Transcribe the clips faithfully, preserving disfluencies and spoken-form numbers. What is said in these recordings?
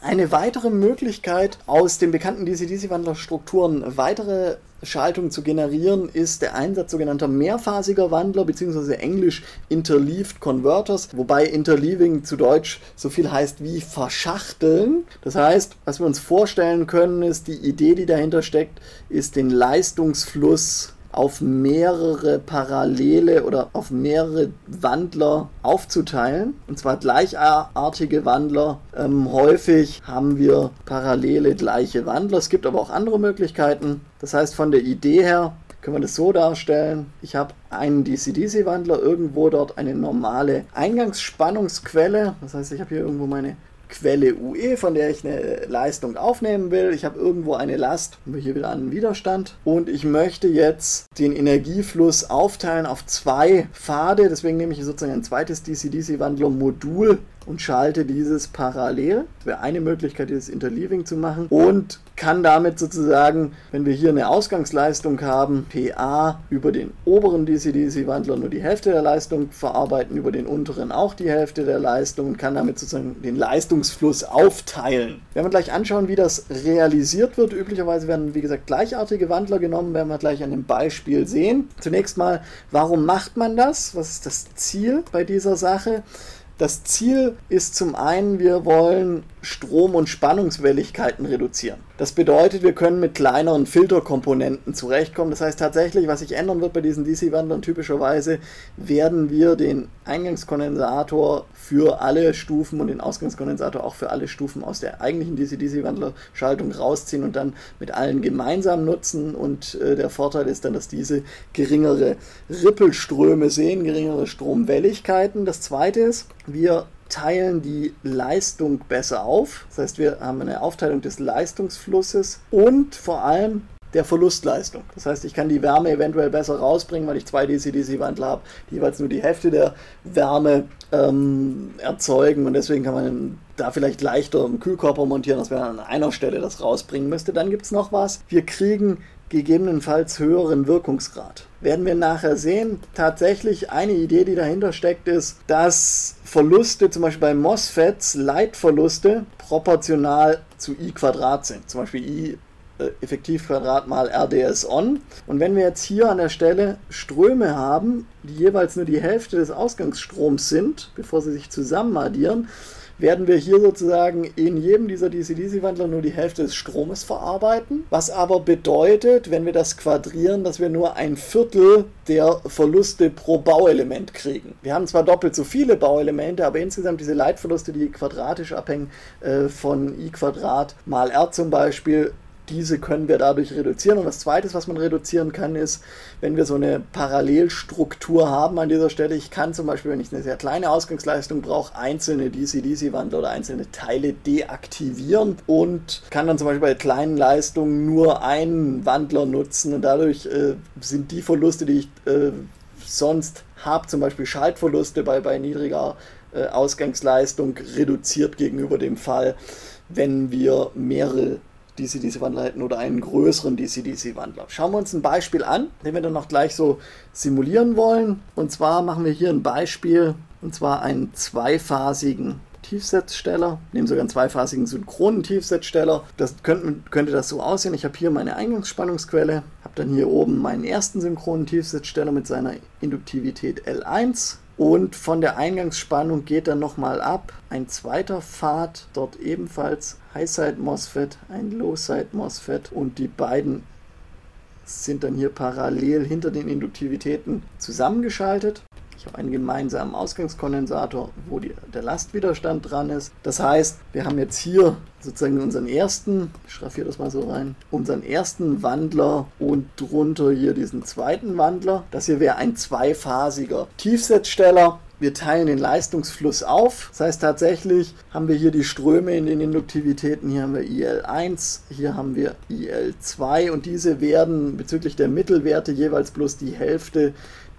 Eine weitere Möglichkeit, aus den bekannten D C-D C-Wandlerstrukturen weitere Schaltungen zu generieren, ist der Einsatz sogenannter mehrphasiger Wandler bzw. englisch Interleaved Converters, wobei Interleaving zu Deutsch so viel heißt wie verschachteln. Das heißt, was wir uns vorstellen können, ist, die Idee, die dahinter steckt, ist den Leistungsfluss auf mehrere parallele oder auf mehrere Wandler aufzuteilen, und zwar gleichartige Wandler. Ähm, häufig haben wir parallele gleiche Wandler, es gibt aber auch andere Möglichkeiten. Das heißt, von der Idee her können wir das so darstellen: Ich habe einen D C-D C-Wandler, irgendwo dort eine normale Eingangsspannungsquelle, das heißt, ich habe hier irgendwo meine Quelle U E, von der ich eine Leistung aufnehmen will. Ich habe irgendwo eine Last, haben wir hier wieder einen Widerstand, und ich möchte jetzt den Energiefluss aufteilen auf zwei Pfade. Deswegen nehme ich sozusagen ein zweites D C-D C-Wandler-Modul und schalte dieses parallel. Das wäre eine Möglichkeit, dieses Interleaving zu machen, und kann damit sozusagen, wenn wir hier eine Ausgangsleistung haben, P A, über den oberen D C-D C-Wandler nur die Hälfte der Leistung verarbeiten, über den unteren auch die Hälfte der Leistung, und kann damit sozusagen den Leistungsfluss aufteilen. Wenn wir gleich anschauen, wie das realisiert wird, üblicherweise werden, wie gesagt, gleichartige Wandler genommen, werden wir gleich an dem Beispiel sehen. Zunächst mal, warum macht man das? Was ist das Ziel bei dieser Sache? Das Ziel ist zum einen, wir wollen Strom- und Spannungswelligkeiten reduzieren. Das bedeutet, wir können mit kleineren Filterkomponenten zurechtkommen. Das heißt tatsächlich, was sich ändern wird bei diesen D C-Wandlern, typischerweise werden wir den Eingangskondensator für alle Stufen und den Ausgangskondensator auch für alle Stufen aus der eigentlichen D C-D C-Wandlerschaltung rausziehen und dann mit allen gemeinsam nutzen. Und äh, der Vorteil ist dann, dass diese geringere Rippelströme sehen, geringere Stromwelligkeiten. Das zweite ist, wir teilen die Leistung besser auf. Das heißt, wir haben eine Aufteilung des Leistungsflusses und vor allem der Verlustleistung. Das heißt, ich kann die Wärme eventuell besser rausbringen, weil ich zwei D C-D C-Wandler habe, die jeweils nur die Hälfte der Wärme ähm, erzeugen, und deswegen kann man da vielleicht leichter einen Kühlkörper montieren, als wenn man an einer Stelle das rausbringen müsste. Dann gibt es noch was. Wir kriegen gegebenenfalls höheren Wirkungsgrad. Werden wir nachher sehen. Tatsächlich eine Idee, die dahinter steckt, ist, dass Verluste, zum Beispiel bei MOSFETs, Leitverluste proportional zu I Quadrat sind. Zum Beispiel I äh, Effektivquadrat mal R D S on. Und wenn wir jetzt hier an der Stelle Ströme haben, die jeweils nur die Hälfte des Ausgangsstroms sind, bevor sie sich zusammen addieren, werden wir hier sozusagen in jedem dieser D C-D C-Wandler nur die Hälfte des Stromes verarbeiten, was aber bedeutet, wenn wir das quadrieren, dass wir nur ein Viertel der Verluste pro Bauelement kriegen. Wir haben zwar doppelt so viele Bauelemente, aber insgesamt diese Leitverluste, die quadratisch abhängen äh, von I Quadrat mal R zum Beispiel, diese können wir dadurch reduzieren. Und das Zweite, was man reduzieren kann, ist, wenn wir so eine Parallelstruktur haben an dieser Stelle. Ich kann zum Beispiel, wenn ich eine sehr kleine Ausgangsleistung brauche, einzelne D C-D C-Wandler oder einzelne Teile deaktivieren und kann dann zum Beispiel bei kleinen Leistungen nur einen Wandler nutzen. Und dadurch äh, sind die Verluste, die ich äh, sonst habe, zum Beispiel Schaltverluste bei, bei niedriger äh, Ausgangsleistung, reduziert gegenüber dem Fall, wenn wir mehrere D C-D C-Wandler hätten oder einen größeren D C-D C-Wandler. Schauen wir uns ein Beispiel an, den wir dann noch gleich so simulieren wollen. Und zwar machen wir hier ein Beispiel, und zwar einen zweiphasigen Tiefsetzsteller. Wir nehmen sogar einen zweiphasigen synchronen Tiefsetzsteller. Das könnte, könnte das so aussehen. Ich habe hier meine Eingangsspannungsquelle, habe dann hier oben meinen ersten synchronen Tiefsetzsteller mit seiner Induktivität L eins. Und von der Eingangsspannung geht dann nochmal ab ein zweiter Pfad, dort ebenfalls High-Side-MOSFET, ein Low-Side-MOSFET, und die beiden sind dann hier parallel hinter den Induktivitäten zusammengeschaltet. Ich habe einen gemeinsamen Ausgangskondensator, wo die, der Lastwiderstand dran ist. Das heißt, wir haben jetzt hier sozusagen unseren ersten, ich schraffiere das mal so rein, unseren ersten Wandler und drunter hier diesen zweiten Wandler. Das hier wäre ein zweiphasiger Tiefsetzsteller. Wir teilen den Leistungsfluss auf. Das heißt, tatsächlich haben wir hier die Ströme in den Induktivitäten. Hier haben wir I L eins, hier haben wir I L zwei, und diese werden bezüglich der Mittelwerte jeweils bloß die Hälfte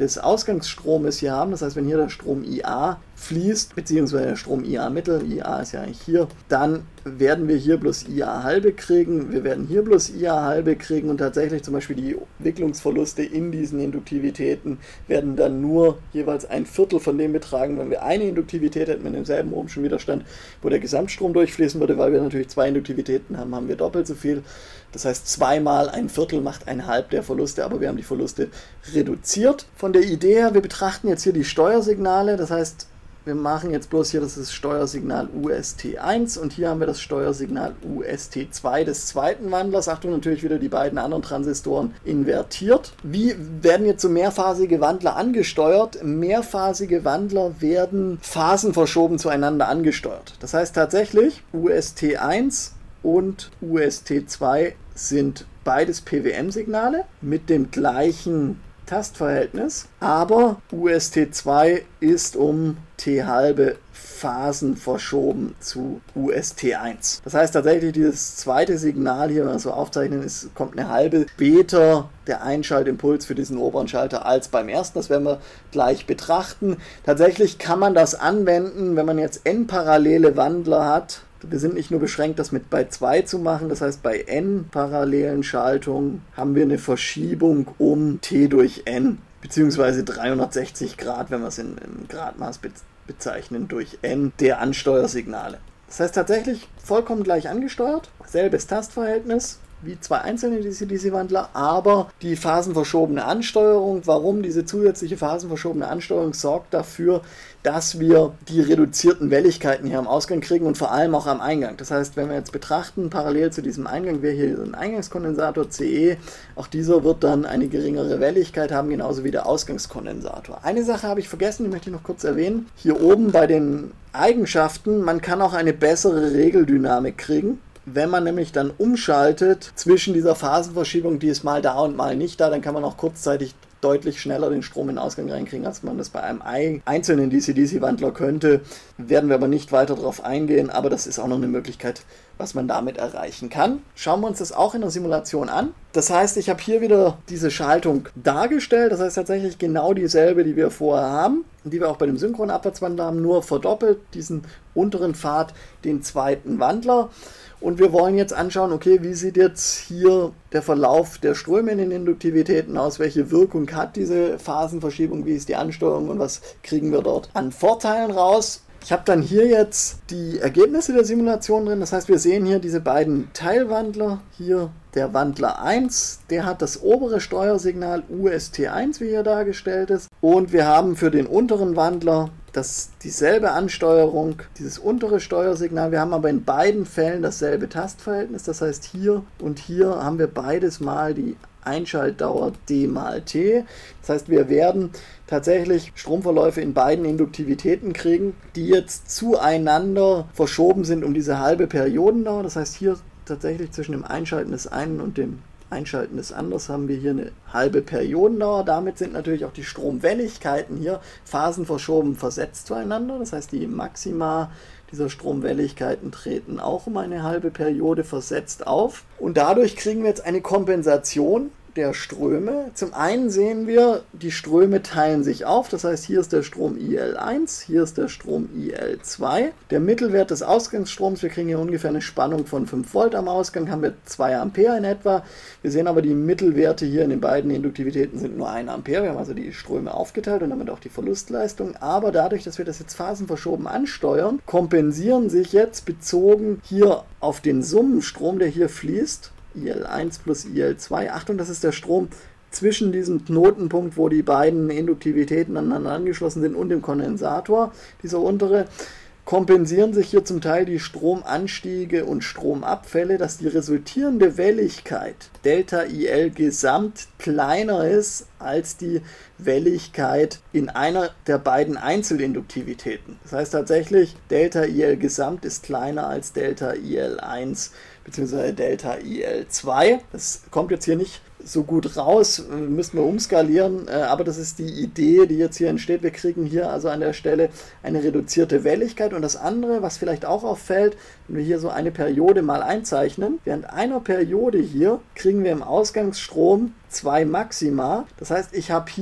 des Ausgangsstromes hier haben. Das heißt, wenn hier der Strom I A fließt, beziehungsweise der Strom I A Mittel, I A ist ja eigentlich hier, dann werden wir hier bloß I A halbe kriegen, wir werden hier bloß I A halbe kriegen und tatsächlich zum Beispiel die Wicklungsverluste in diesen Induktivitäten werden dann nur jeweils ein Viertel von dem betragen, wenn wir eine Induktivität hätten mit demselben ohmschen Widerstand, wo der Gesamtstrom durchfließen würde, weil wir natürlich zwei Induktivitäten haben, haben wir doppelt so viel. Das heißt, zweimal ein Viertel macht ein Halb der Verluste, aber wir haben die Verluste reduziert. Von der Idee her, wir betrachten jetzt hier die Steuersignale, das heißt, wir machen jetzt bloß hier, das ist Steuersignal U S T eins und hier haben wir das Steuersignal U S T zwei des zweiten Wandlers. Achtung, natürlich wieder die beiden anderen Transistoren invertiert. Wie werden jetzt so mehrphasige Wandler angesteuert? Mehrphasige Wandler werden phasenverschoben zueinander angesteuert. Das heißt tatsächlich, U S T eins und U S T zwei sind beides P W M-Signale mit dem gleichen Tastverhältnis, aber U S T zwei ist um T halbe Phasen verschoben zu U S T eins. Das heißt tatsächlich, dieses zweite Signal hier, wenn wir so aufzeichnen, ist, kommt eine halbe später der Einschaltimpuls für diesen oberen Schalter als beim ersten. Das werden wir gleich betrachten. Tatsächlich kann man das anwenden, wenn man jetzt n-parallele Wandler hat. Wir sind nicht nur beschränkt, das mit bei zwei zu machen, das heißt bei n parallelen Schaltungen haben wir eine Verschiebung um t durch n, beziehungsweise dreihundertsechzig Grad, wenn wir es in, in Gradmaß be bezeichnen, durch n der Ansteuersignale. Das heißt tatsächlich vollkommen gleich angesteuert, selbes Tastverhältnis wie zwei einzelne D C D C-Wandler, aber die phasenverschobene Ansteuerung, warum diese zusätzliche phasenverschobene Ansteuerung sorgt dafür, dass wir die reduzierten Welligkeiten hier am Ausgang kriegen und vor allem auch am Eingang. Das heißt, wenn wir jetzt betrachten, parallel zu diesem Eingang wäre hier ein Eingangskondensator C E, auch dieser wird dann eine geringere Welligkeit haben, genauso wie der Ausgangskondensator. Eine Sache habe ich vergessen, die möchte ich noch kurz erwähnen. Hier oben bei den Eigenschaften, man kann auch eine bessere Regeldynamik kriegen. Wenn man nämlich dann umschaltet zwischen dieser Phasenverschiebung, die ist mal da und mal nicht da, dann kann man auch kurzzeitig deutlich schneller den Strom in den Ausgang reinkriegen, als man das bei einem einzelnen D C D C-Wandler könnte. Werden wir aber nicht weiter darauf eingehen, aber das ist auch noch eine Möglichkeit, was man damit erreichen kann. Schauen wir uns das auch in der Simulation an. Das heißt, ich habe hier wieder diese Schaltung dargestellt, das heißt tatsächlich genau dieselbe, die wir vorher haben, die wir auch bei dem synchronen Abwärtswandler haben, nur verdoppelt diesen unteren Pfad, den zweiten Wandler. Und wir wollen jetzt anschauen, okay, wie sieht jetzt hier der Verlauf der Ströme in den Induktivitäten aus, welche Wirkung hat diese Phasenverschiebung, wie ist die Ansteuerung und was kriegen wir dort an Vorteilen raus. Ich habe dann hier jetzt die Ergebnisse der Simulation drin, das heißt, wir sehen hier diese beiden Teilwandler, hier der Wandler eins, der hat das obere Steuersignal U S T eins, wie hier dargestellt ist, und wir haben für den unteren Wandler das dieselbe Ansteuerung, dieses untere Steuersignal. Wir haben aber in beiden Fällen dasselbe Tastverhältnis, das heißt hier und hier haben wir beides mal die Einschaltdauer d mal t. Das heißt, wir werden tatsächlich Stromverläufe in beiden Induktivitäten kriegen, die jetzt zueinander verschoben sind um diese halbe Periodendauer. Das heißt, hier tatsächlich zwischen dem Einschalten des einen und dem Einschalten des anderen haben wir hier eine halbe Periodendauer. Damit sind natürlich auch die Stromwelligkeiten hier phasenverschoben versetzt zueinander. Das heißt, die Maxima dieser Stromwelligkeiten treten auch um eine halbe Periode versetzt auf. Und dadurch kriegen wir jetzt eine Kompensation der Ströme. Zum einen sehen wir, die Ströme teilen sich auf, das heißt, hier ist der Strom I L eins, hier ist der Strom I L zwei. Der Mittelwert des Ausgangsstroms, wir kriegen hier ungefähr eine Spannung von fünf Volt am Ausgang, haben wir zwei Ampere in etwa. Wir sehen aber, die Mittelwerte hier in den beiden Induktivitäten sind nur ein Ampere. Wir haben also die Ströme aufgeteilt und damit auch die Verlustleistung. Aber dadurch, dass wir das jetzt phasenverschoben ansteuern, kompensieren sich jetzt bezogen hier auf den Summenstrom, der hier fließt, I L eins plus I L zwei. Achtung, das ist der Strom zwischen diesem Knotenpunkt, wo die beiden Induktivitäten aneinander angeschlossen sind, und dem Kondensator, dieser untere, kompensieren sich hier zum Teil die Stromanstiege und Stromabfälle, dass die resultierende Welligkeit Delta I L Gesamt kleiner ist als die Welligkeit in einer der beiden Einzelinduktivitäten. Das heißt tatsächlich, Delta I L Gesamt ist kleiner als Delta I L eins bzw. Delta I L zwei. Das kommt jetzt hier nicht so gut raus, müssen wir umskalieren, aber das ist die Idee, die jetzt hier entsteht. Wir kriegen hier also an der Stelle eine reduzierte Welligkeit. Und das andere, was vielleicht auch auffällt, wenn wir hier so eine Periode mal einzeichnen, während einer Periode hier kriegen wir im Ausgangsstrom zwei Maxima. Das heißt, ich habe hier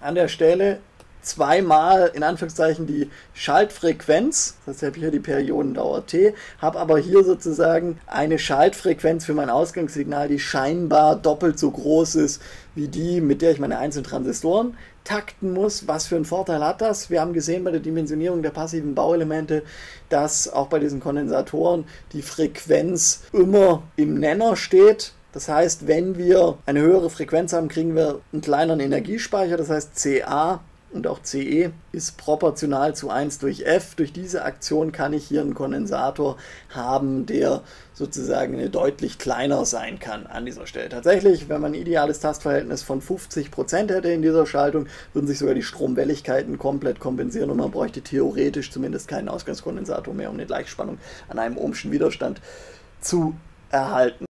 an der Stelle zweimal in Anführungszeichen die Schaltfrequenz, das heißt, ich habe hier die Periodendauer T, habe aber hier sozusagen eine Schaltfrequenz für mein Ausgangssignal, die scheinbar doppelt so groß ist wie die, mit der ich meine einzelnen Transistoren takten muss. Was für einen Vorteil hat das? Wir haben gesehen bei der Dimensionierung der passiven Bauelemente, dass auch bei diesen Kondensatoren die Frequenz immer im Nenner steht. Das heißt, wenn wir eine höhere Frequenz haben, kriegen wir einen kleineren Energiespeicher, das heißt C A und auch C E ist proportional zu eins durch F. Durch diese Aktion kann ich hier einen Kondensator haben, der sozusagen deutlich kleiner sein kann an dieser Stelle. Tatsächlich, wenn man ein ideales Tastverhältnis von fünfzig Prozent hätte in dieser Schaltung, würden sich sogar die Stromwelligkeiten komplett kompensieren und man bräuchte theoretisch zumindest keinen Ausgangskondensator mehr, um eine Gleichspannung an einem ohmschen Widerstand zu erhalten.